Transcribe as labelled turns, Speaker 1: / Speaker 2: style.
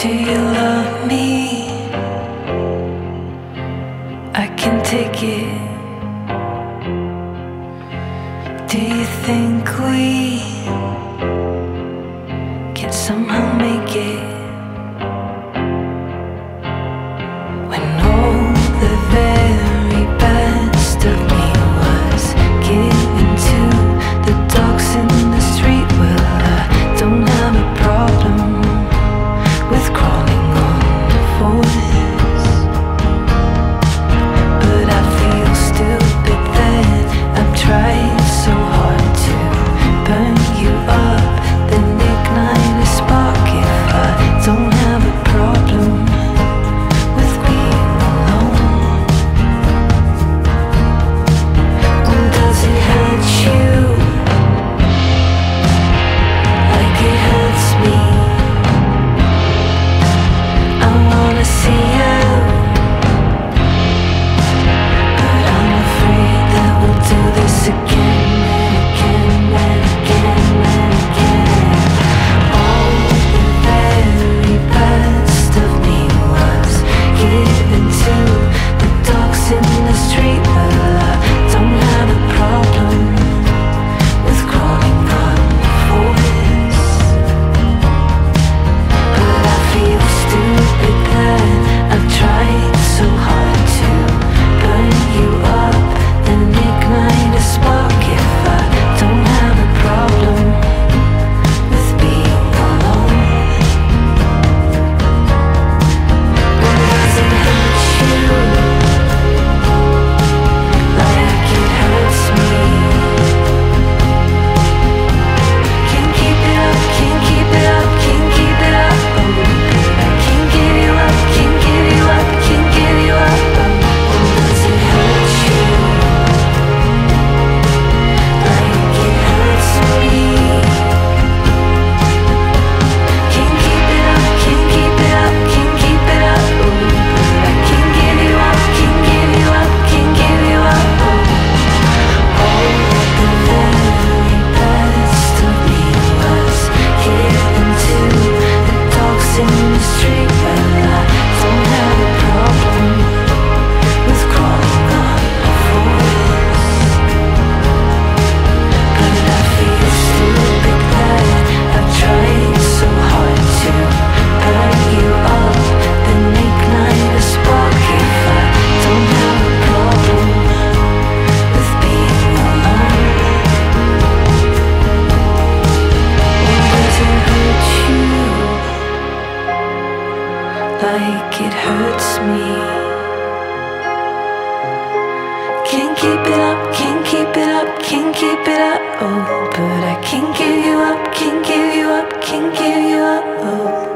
Speaker 1: Do you love me? I can take it. Do you think we can somehow make it? When all the very best of me was given to the dogs in the street, well, I don't have a problem with crawling on voice, but I feel stupid that I've tried so hard to burn you up, then ignite a spark. If I don't have a problem with being alone, or does it hurt you like it hurts me? I wanna see you, but I'm afraid that we'll do this again and again and again and again. All the very best of me was given to the dogs in the street. Well, I don't have a problem with crawling on voice, but I feel stupid that I've tried so hard to burn you up, then ignite a spark. If I don't have a problem with being alone, or does it hurt you like it hurts me? Can't keep it up, can't keep it up, can't keep it up. Oh, but I can't give you up, can't give you up, can't give you up. Oh, does it hurt you like it hurts me? Can't keep it up, can't keep it up, can't keep it up. Oh, but I can't give you up, can't give you up, can't give you up. Oh, all the very best of me was given to the dogs in the street. Well, I don't have a problem with crawling on voice, but I feel stupid that I've tried so hard to burn you up, then ignite a spark. If I don't have a problem with being alone, or does it hurt you like it hurts me? Can't keep it up, can't keep it up, can't keep it up. Oh, but I can't give you up, can't give you up, can't give you up. Oh.